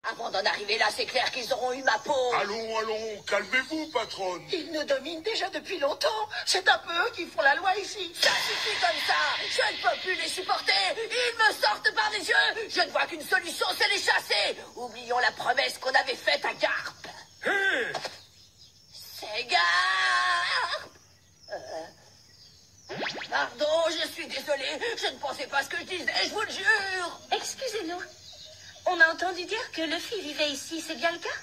Avant d'en arriver là, c'est clair qu'ils auront eu ma peau. Allons, allons, calmez-vous, patronne. Ils nous dominent déjà depuis longtemps. C'est un peu eux qui font la loi ici. Ça suffit comme ça. Je ne peux plus les supporter. Ils me sortent par les yeux. Je ne vois qu'une solution, c'est les chasser. Oublions la promesse qu'on avait faite à Garp. Hé! C'est Garp. Pardon, je suis désolée. Je ne pensais pas ce que je disais, je vous le jure. Excusez-nous. On a entendu dire que Luffy vivait ici, c'est bien le cas?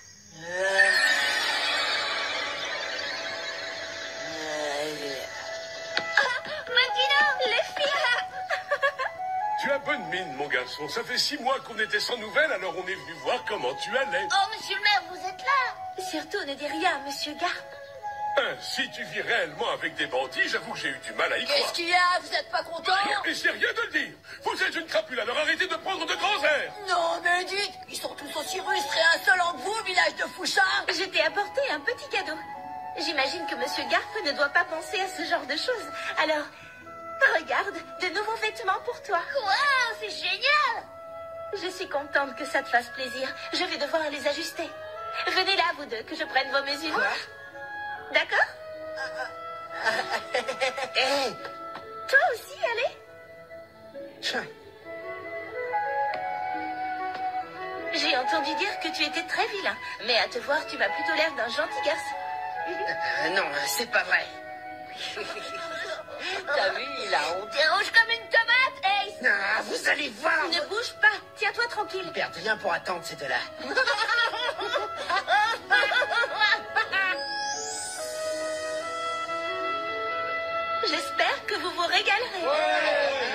Maintenant, Luffy! Tu as bonne mine, mon garçon. Ça fait 6 mois qu'on était sans nouvelles, alors on est venu voir comment tu allais. Oh, monsieur le maire, vous êtes là? Surtout, ne dis rien, monsieur Garp. Si tu vis réellement avec des bandits, j'avoue que j'ai eu du mal à y croire. Qu'est-ce qu'il y a? Vous êtes pas content? Et c'est rien de le dire. Vous êtes une crapule, alors arrêtez de prendre de grands airs. Non, mais dites, ils sont tous aussi rustres et insolents que vous, village de Fouchard. Je t'ai apporté un petit cadeau. J'imagine que monsieur Garp ne doit pas penser à ce genre de choses. Alors, regarde, de nouveaux vêtements pour toi. Waouh, c'est génial! Je suis contente que ça te fasse plaisir. Je vais devoir les ajuster. Venez là, vous deux, que je prenne vos mesures. Quoi? D'accord? Hé! Toi aussi, allez. J'ai entendu dire que tu étais très vilain, mais à te voir, tu m'as plutôt l'air d'un gentil garçon. Non, c'est pas vrai. T'as vu, il a honte. T'es rouge comme une tomate, Ace. Ah, vous allez voir. Ne bouge pas, tiens-toi tranquille. Ils perdent rien pour attendre ces deux-là. J'espère que vous vous régalerez. Ouais.